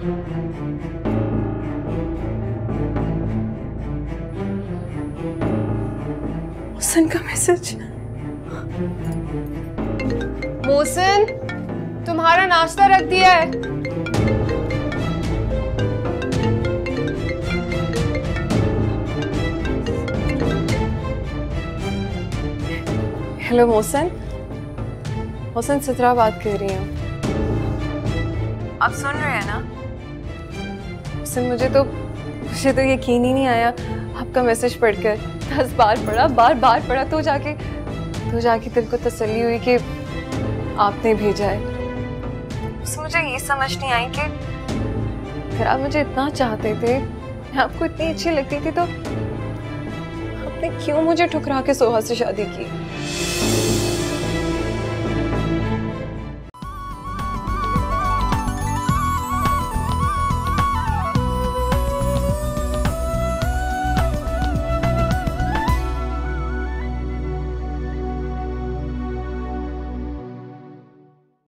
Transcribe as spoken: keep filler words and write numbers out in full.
हुसैन का मैसेज। मोहसिन, तुम्हारा नाश्ता रख दिया है। हेलो मोहसिन। मोहसिन, सिद्रा बात कर रही हूँ। आप सुन रहे हैं ना? मोहसिन, मुझे तो मुझे तो यकीन ही नहीं आया आपका मैसेज पढ़कर। दस बार पढ़ा, बार बार पढ़ा, तो जाके तो जाके दिल को तसल्ली हुई कि आपने भेजा है। उससे मुझे ये समझ नहीं आई कि अगर आप मुझे इतना चाहते थे, मैं आपको इतनी अच्छी लगती थी, तो आपने क्यों मुझे ठुकरा के सोहा से शादी की?